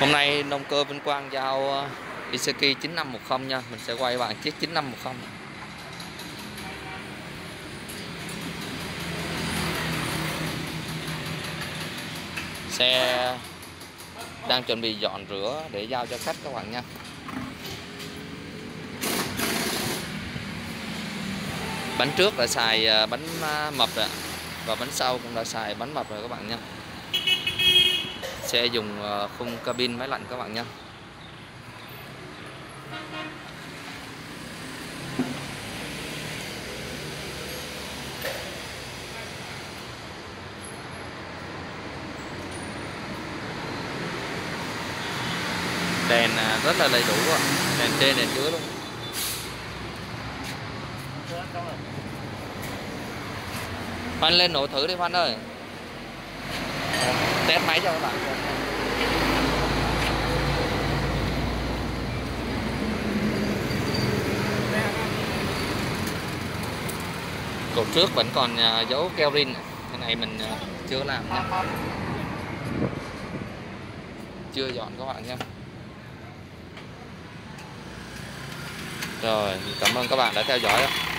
Hôm nay nông cơ Vinh Quang giao Iseki 9510 nha. Mình sẽ quay bạn chiếc 9510. Xe đang chuẩn bị dọn rửa để giao cho khách các bạn nha. Bánh trước đã xài bánh mập rồi, và bánh sau cũng đã xài bánh mập rồi các bạn nha. Xe dùng khung cabin máy lạnh các bạn nha. Đèn rất là đầy đủ, đèn trên đèn dưới luôn. Phan lên nổ thử đi Phan ơi. Test máy cho các bạn. Cột trước vẫn còn dấu keo rin, cái này mình chưa làm nha, chưa dọn các bạn nha. Rồi, cảm ơn các bạn đã theo dõi.